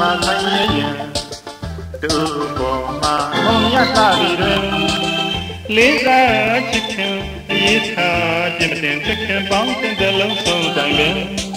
မှာခိုင်းနေရင်သူ့ပေါ်မှာမုံရတာပြီးတွင်လေးစားချစ်ခင်အရေးထားခြင်းတင်ချစ်ခင်ပေါင်းတဲ့လုံးစုံတိုင်းပင်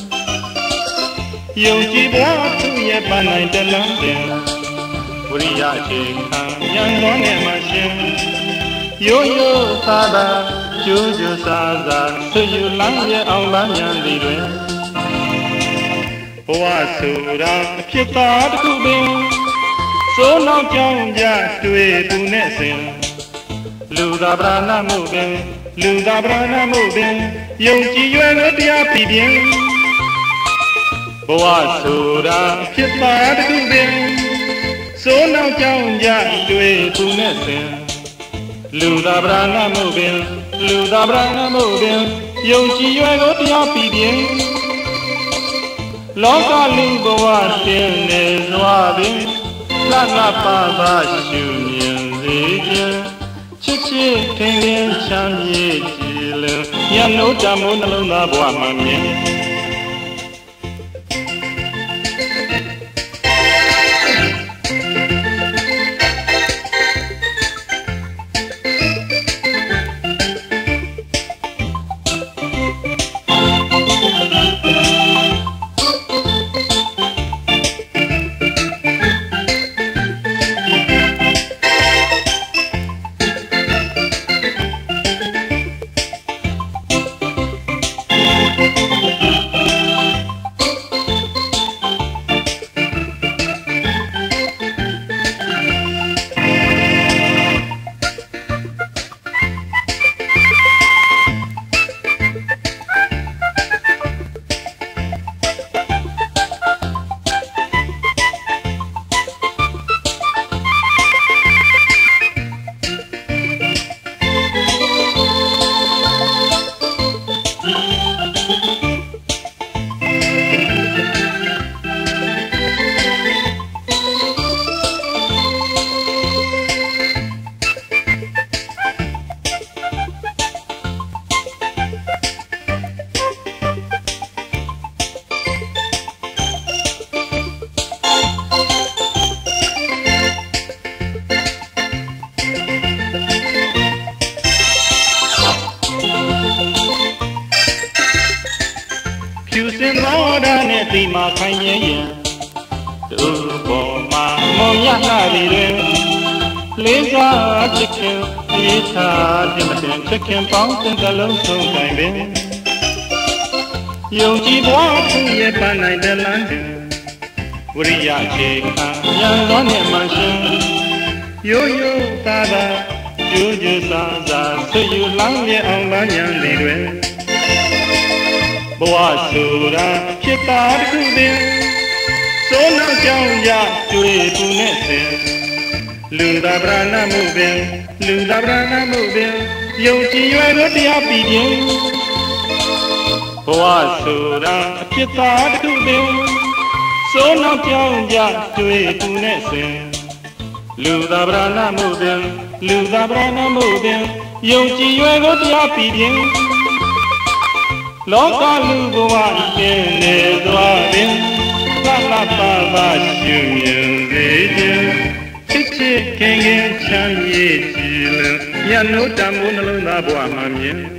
ယုံကြည်ပွားသူရဲ့ပန်းနိုင်တဲ့လမ်းပင်ဝိရိယအခြေခံဉာဏ်တော်နဲ့မှရှင်ရိုးရိုးသားသားကျိုးကျိုးစားစားဆွေယူလမ်းရဲ့အောင်လမ်းဉာဏ်သည်တွင်ဘဝဆိုတာအဖြစ်သာတစ်ခုပင်စိုးနောက်ကြောင်းကြတွေ့သူနဲ့စဉ်လူသာပရဏမှုပင်လူသာပရဏမှုပင်ယုံကြည်ရွယ်လို့တရားပြီးပြင်းဘဝဆိုတာအဖြစ်သာတစ်ခုပင်စိုးနောက်ကြောင်းကြတွေ့သူနဲ့စဉ်လူသာပရဏမှုပင်လူသာပရဏမှုပင်ယုံကြည်ရွယ်လို့တရားပြီးပြင်းလောကလူဘဝတင်နေစွာပင်လှလှပပရှုမြင်စေခြင်းချစ်ချစ်ခင်ခင်ချမ်းမြေ့ကြည်လင်ညနိုးတမိုးနှလုံးသားဘဝမှမြင်ဖြူစင်သောဓာတ်နဲ့တိမာခိုင်းရင်သူ့ပေါ်မှာမုံရလှပြီးတွင်လေးစားချစ်ခင်အေးထားခြင်းတင်ချစ်ခင်ပေါင်းတဲ့လုံးစုံတိုင်းပင်ယုံကြည်ပွားသူရဲ့ပန်းနိုင်တဲ့လမ်းတွင်ဝိရိယအခြေခံဉာဏ်တော်နဲ့မှရှင်ရိုးရိုးသားသားကျိုးကျိုးစားစားဆွေယူလမ်းရဲ့အောင်လမ်းဉာဏ်တွေတွင်ဘဝဆိုတာဖြစ်တာတစ်ခုပင်စိုးနောက်ကြောင်းကြတွေ့သူနဲ့စဉ်လူသာပရဏမှုပင်လူသာပရဏမှုပင်ယုံကြည်ရွယ်လို့တရားပြီးပြင်းဘဝဆိုတာအဖြစ်သာတစ်ခုပင်စိုးနောက်ကြောင်းကြတွေ့သူနဲ့စဉ်လူသာပရဏမှုပင်လူသာပရဏမှုပင်ယုံကြည်ရွယ်လို့တရားပြီးပြင်းလောကလူဘဝတင်နေသွားပင်လှလှပပရှုမြင်စေခြင်းချစ်ချစ်ခင်ခင်ချမ်းမြေ့ကြည်လင်ညနိုးတမိုးနှလုံးသားဘဝမှမြင်